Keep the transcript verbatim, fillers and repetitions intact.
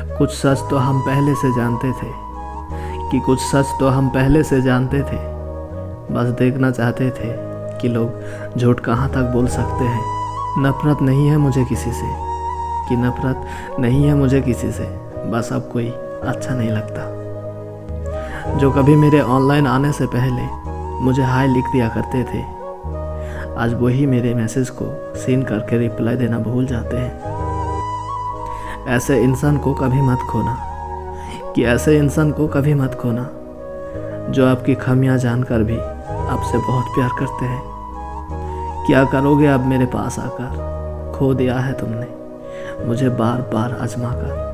कुछ सच तो हम पहले से जानते थे कि कुछ सच तो हम पहले से जानते थे। बस देखना चाहते थे कि लोग झूठ कहाँ तक बोल सकते हैं। नफ़रत नहीं है मुझे किसी से, कि नफ़रत नहीं है मुझे किसी से, बस अब कोई अच्छा नहीं लगता। जो कभी मेरे ऑनलाइन आने से पहले मुझे हाय लिख दिया करते थे, आज वही मेरे मैसेज को सीन करके रिप्लाई देना भूल जाते हैं। ऐसे इंसान को कभी मत खोना, कि ऐसे इंसान को कभी मत खोना जो आपकी खामियां जानकर भी आपसे बहुत प्यार करते हैं। क्या करोगे अब मेरे पास आकर, खो दिया है तुमने मुझे बार बार आजमा कर।